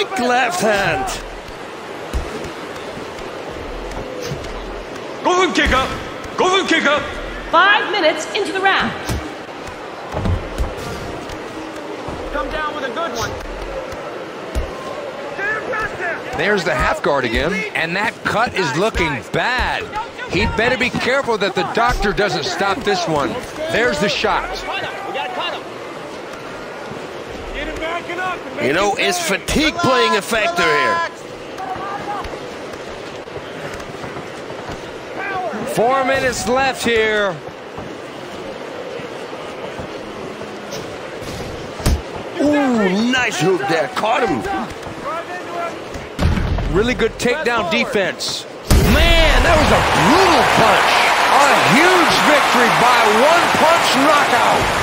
Quick left hand. kick up. 5 分 kick up. 5 minutes into the round. Come down with a good one. There's the half guard again, and that cut is looking bad. He'd better be careful that the doctor doesn't stop this one. There's the shot. You know, is fatigue playing a factor here? 4 minutes left here. Ooh, nice hook there. Caught him. Really good takedown defense. Man, that was a brutal punch. A huge victory by one punch knockout.